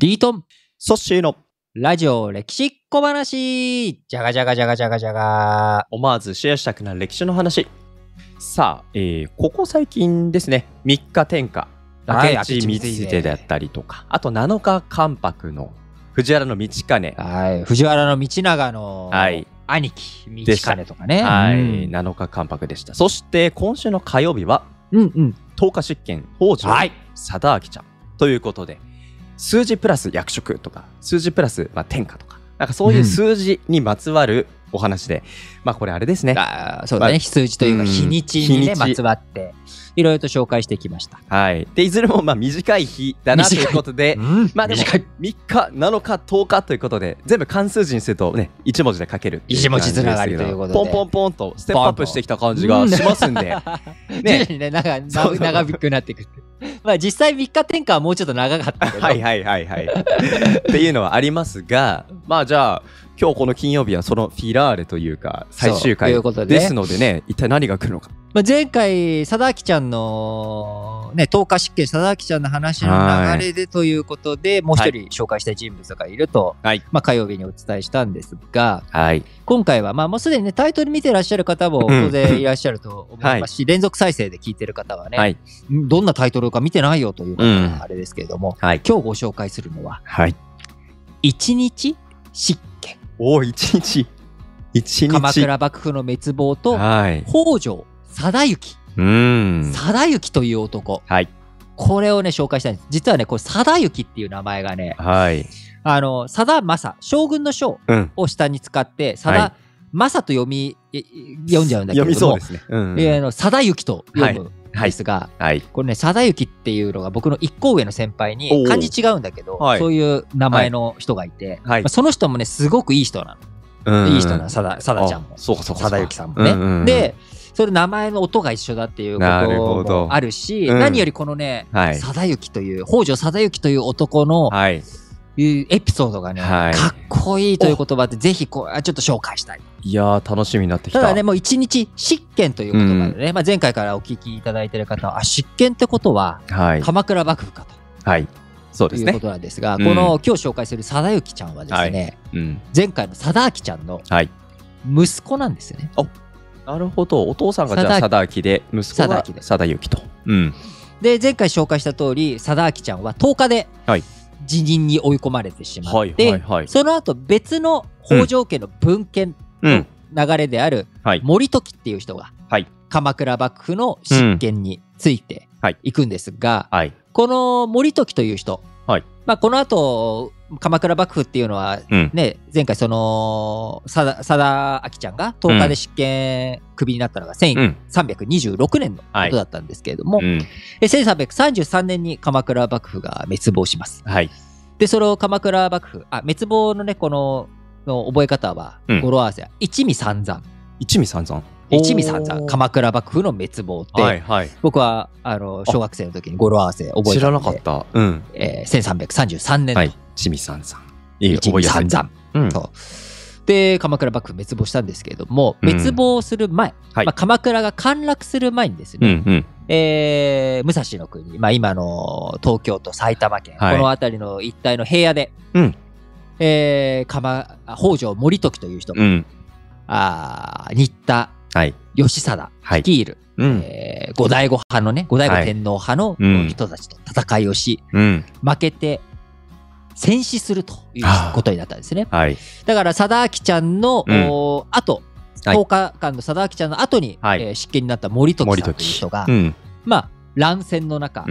リートンソッシーのラジオ歴史小話じゃがじゃがじゃがじゃがじゃが。 思わずシェアしたくなる歴史の話。さあ、ここ最近ですね、3日天下明智光秀であったりとか、あと7日関白の藤原道真、 はい、藤原道長の兄貴道真とかね、 はい、7日関白でした。そして今週の火曜日は、10日執権北条貞明ちゃんということで、数字プラス役職とか数字プラス天下とか、なんかそういう数字にまつわるお話で、これあれですね。 そうだね、非数字というか日にちにねまつわっていろいろと紹介してきました。 はい。でいずれも短い日だなということで、でも3日、7日、10日ということで、全部漢数字にするとね、1文字で書ける。 1文字つながりということで、 ポンポンポンとステップアップしてきた感じがしますんで、 徐々にね長引くなっていく。実際3日天下はもうちょっと長かったけど。 っていうのはありますが、じゃあ今日この金曜日はそのフィラーレというか最終回ですのでね、一体何が来るのか。 前回貞明ちゃんのね10日執権貞明ちゃんの話の流れでということで、もう一人紹介したい人物がいると、火曜日にお伝えしたんですが、今回はもうすでにねタイトル見てらっしゃる方も当然いらっしゃると思いますし、連続再生で聞いてる方はね、どんなタイトルか見てないよというのがあれですけれども、今日ご紹介するのは、一日執権。 一日鎌倉幕府の滅亡と北条貞行。貞行という男、これをね紹介したいんです。実はねこれ貞行っていう名前がね、貞政、将軍の将を下に使って貞政と読んじゃうんだけども、貞行と読むんですが、これね貞行っていうのが僕の1個上の先輩に漢字違うんだけど、そういう名前の人がいて、その人もねすごくいい人なの。いい人なの、貞ちゃんも貞行さんもね。でそれ名前の音が一緒だっていうこともあるし、何よりこのね貞行という北条貞行という男のいうエピソードがねかっこいいという言葉で、ぜひちょっと紹介したい。 いやー楽しみになってきた。 ただねもう一日執権という言葉でね、前回からお聞きいただいている方は執権ってことは鎌倉幕府かと。 そうですね。 ということなんですが、この今日紹介する貞行ちゃんはですね、前回の貞明ちゃんの息子なんですよね。 なるほど。お父さんがじゃあ貞明で、息子が貞行と。 で前回紹介した通り貞明ちゃんは10日で辞任に追い込まれてしまって、その後別の北条家の分家の流れである森時っていう人が鎌倉幕府の執権についていくんですが、この森時という人、この後鎌倉幕府っていうのはね、前回その貞明ちゃんが10日で執権クビになったのが1326年のことだったんですけれども、1333年に鎌倉幕府が滅亡します。でその鎌倉幕府滅亡のねこの覚え方は語呂合わせは一味三山。一味三山、鎌倉幕府の滅亡って、僕は小学生の時に語呂合わせ覚えたので、 知らなかった。 1333年の一味三山、 一味三山で鎌倉幕府滅亡したんですけれども、滅亡する前、鎌倉が陥落する前にですね、武蔵の国、今の東京都埼玉県、この辺りの一帯の平野で、北条盛時という人が、新田義貞率いる後醍醐派のね、後醍醐天皇派の人たちと戦いをし、負けて戦死するということになったんですね。だから貞明ちゃんの後、10日間の貞明ちゃんの後に執権になった森時さんという人が乱戦の中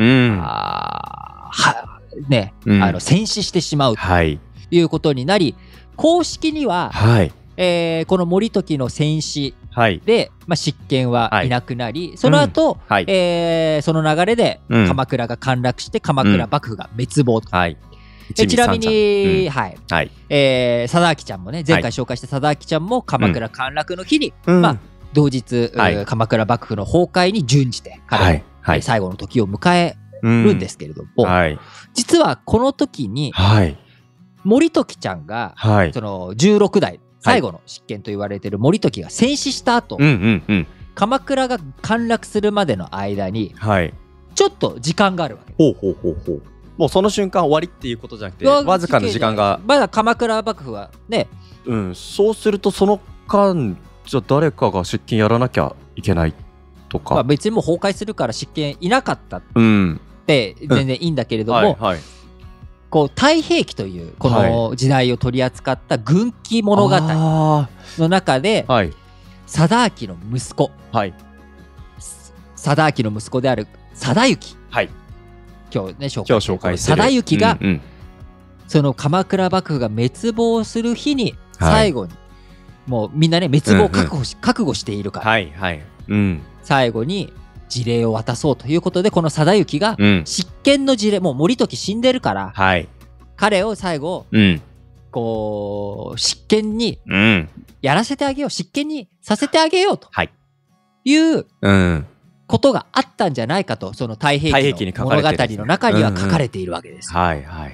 戦死してしまうということになり、公式にはこの森時の戦死で執権はいなくなり、その後その流れで鎌倉が陥落して鎌倉幕府が滅亡と。ちなみに貞明ちゃんもね、前回紹介した貞明ちゃんも鎌倉陥落の日に同日鎌倉幕府の崩壊に準じて彼の最後の時を迎えるんですけれども、実はこの時に森時ちゃんがその16代最後の執権と言われている森時が戦死した後、鎌倉が陥落するまでの間にちょっと時間があるわけ。 もうその瞬間終わりっていうことじゃなくて、わずかな時間がまだ鎌倉幕府はね、 そうするとその間じゃあ誰かが執権やらなきゃいけないとか、 別にもう崩壊するから執権いなかったって全然いいんだけれども、こう太平記というこの時代を取り扱った軍記物語の中で、貞明の息子、貞明の息子である貞行、今日ね紹介する貞行が、その鎌倉幕府が滅亡する日に最後に、もうみんなね滅亡を覚悟しているから、最後に辞令を渡そうということで、この貞行が執権の辞令、もう森時死んでるから、彼を最後、こう執権にやらせてあげよう、執権にさせてあげようということがあったんじゃないかと、その太平記の物語の中には書かれているわけです。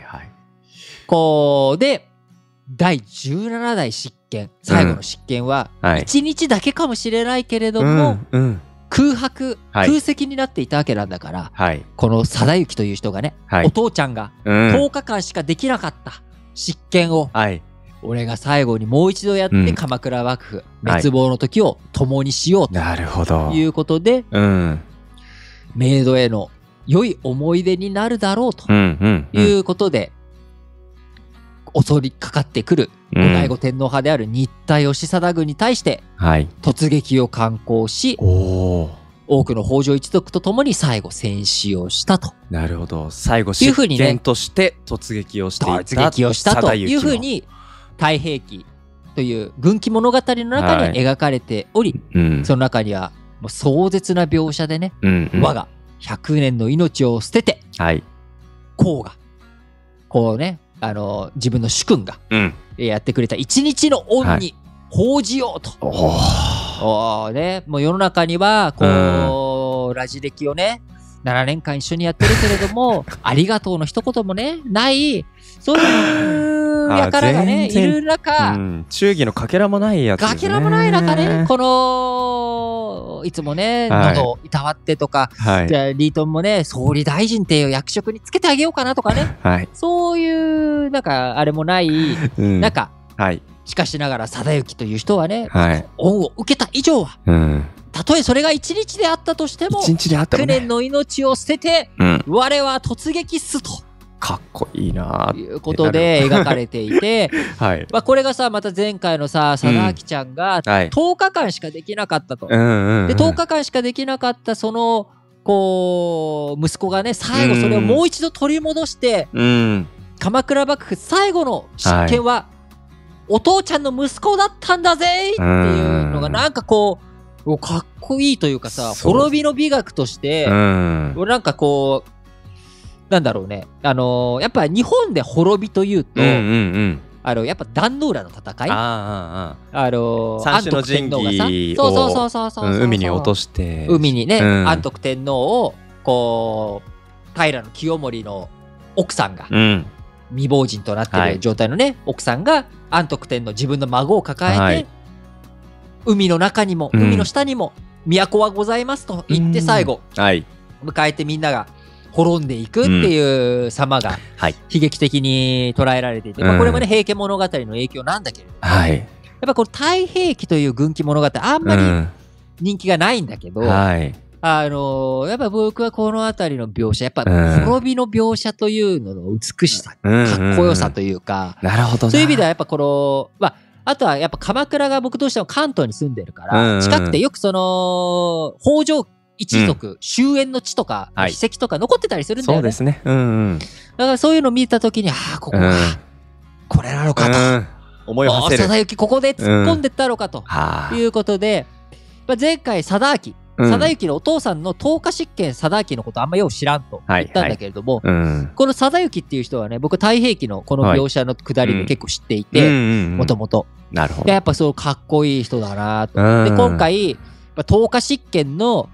こうで第17代執権、最後の執権は1日だけかもしれないけれども、空席になっていたわけなんだから、この貞行という人がね、お父ちゃんが10日間しかできなかった執権を、俺が最後にもう一度やって鎌倉幕府滅亡の時を共にしようということで、冥土への良い思い出になるだろうということで、襲いかかってくる後醍醐天皇派である新田義貞軍に対して突撃を敢行し、多くの北条一族とともに最後戦死をしたと。 なるほど。最後執権として突撃をしたというふうに太平記という軍記物語の中に描かれており、その中にはもう壮絶な描写でね、我が100年の命を捨てて、公がこうね、自分の主君がやってくれた一日の恩に報じようと。もう世の中にはこう、ラジ歴をね7年間一緒にやってるけれどもありがとうの一言もねないそういう輩がねいる中、 忠義のかけらもないやつですね。 かけらもない中ね、このいつもね喉をいたわってとか、じゃあリートンもね総理大臣っていう役職につけてあげようかなとかね、そういうなんかあれもない中、しかしながら貞行という人はね、恩を受けた以上は、たとえそれが1日であったとしても100年の命を捨てて、我は突撃すと。 かっこいいなということで描かれていて、これがさまた前回のさ貞明ちゃんが10日間しかできなかったと。で10日間しかできなかったそのこう息子がね最後それをもう一度取り戻して、鎌倉幕府最後の執権は、お父ちゃんの息子だったんだぜっていうのがなんかこうかっこいいというかさ、滅びの美学としてなんかこうなんだろうね、やっぱ日本で滅びというと、やっぱ壇ノ浦の戦い、 三種の神器を海に落として海にね、安徳天皇をこう平清盛の奥さんが、未亡人となっている状態のね、奥さんが安徳天皇自分の孫を抱えて、海の中にも海の下にも都はございますと言って最後、迎えてみんなが滅んでいくっていう様が悲劇的に捉えられていて、これもね平家物語の影響なんだけれども、やっぱこの太平記という軍記物語あんまり人気がないんだけど、やっぱ僕はこの辺りの描写やっぱ滅びの描写というのの美しさ、かっこよさというか、そういう意味ではやっぱこのあとはやっぱ鎌倉が僕どうしても関東に住んでるから近くてよくその北条一族終焉の地とか遺跡とか残ってたりするんだよね。そうですね。だからそういうのを見たときに、ここがこれなのかと思いを馳せる。貞行ここで突っ込んでったのかということで、前回貞行のお父さんの10日執権貞明のことあんまよう知らんと言ったんだけれども、この貞行っていう人はね、僕太平記のこの描写のくだりで結構知っていて、もともと。なるほど。やっぱそうかっこいい人だなと。で今回10日執権の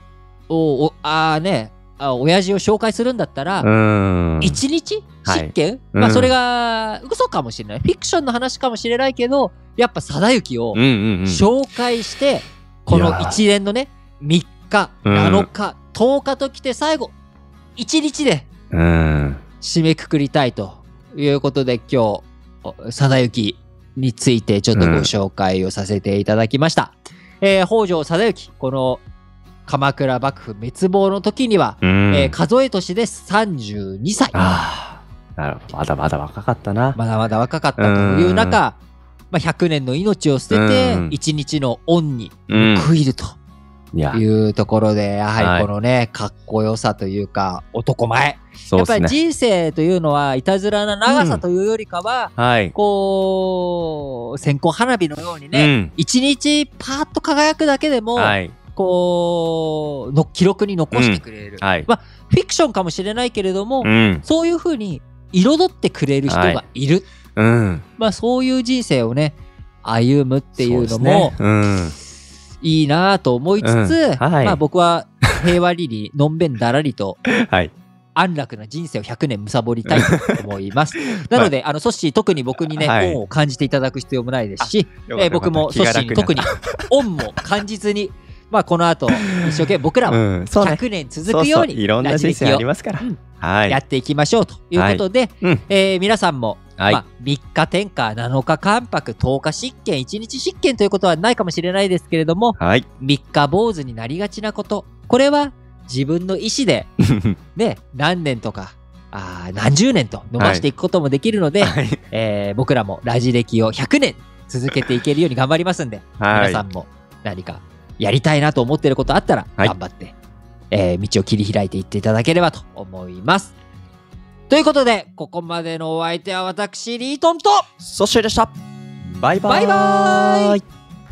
親父を紹介するんだったら1日執権、それが嘘かもしれない、フィクションの話かもしれないけど、やっぱ貞行を紹介して、この一連のね3日7日10日ときて最後1日で締めくくりたいということで、今日定行についてちょっとご紹介をさせていただきました。北条定行、この鎌倉幕府滅亡の時には、数え年で32歳。 なるほど。まだまだ若かったな。 まだまだ若かったという中、100年の命を捨てて1日の恩に報いるというところで、やはりこのね、かっこよさというか男前、やっぱり人生というのはいたずらな長さというよりかは、こう線香花火のようにね、1日パーッと輝くだけでも、こう記録に残してくれる、フィクションかもしれないけれども、そういうふうに彩ってくれる人がいる、そういう人生をね歩むっていうのもいいなと思いつつ、僕は平和にのんべんだらりと安楽な人生を100年貪りたいと思います。なのでソッシー、特に僕にね恩を感じていただく必要もないですし、僕もソッシーに特に恩も感じずにこの後一生懸命僕らも100年続くようにいろんな人生ありますからやっていきましょうということで、皆さんも3日天下7日関白10日執権1日執権ということはないかもしれないですけれども、3日坊主になりがちなこと、これは自分の意思でね何年とか何十年と伸ばしていくこともできるので、僕らもラジ歴を100年続けていけるように頑張りますんで、皆さんも何かやりたいなと思っていることあったら頑張って、道を切り開いていっていただければと思います。ということで、ここまでのお相手は私リートンとソッシーでした。バイバイ。 バイバイ。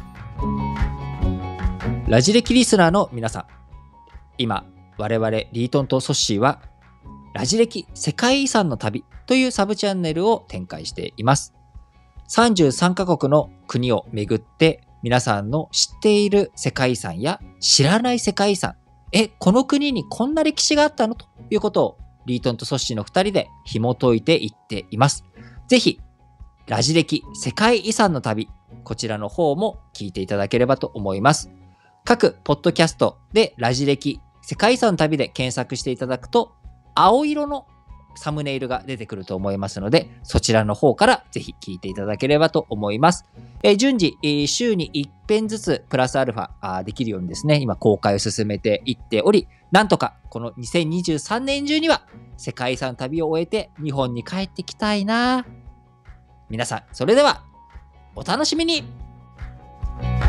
ラジ歴リスナーの皆さん、今我々リートンとソッシーはラジ歴世界遺産の旅というサブチャンネルを展開しています。33カ国の国を巡って皆さんの知っている世界遺産や知らない世界遺産、この国にこんな歴史があったのということをリートンとソッシーの2人で紐解いていっています。ぜひラジ歴世界遺産の旅、こちらの方も聞いていただければと思います。各ポッドキャストでラジ歴世界遺産の旅で検索していただくと青色のサムネイルが出てくると思いますので、そちらの方からぜひ聞いていただければと思います。順次、週に1編ずつプラスアルファできるようにですね、今公開を進めていっており、なんとかこの2023年中には世界遺産旅を終えて日本に帰ってきたいな。皆さん、それではお楽しみに。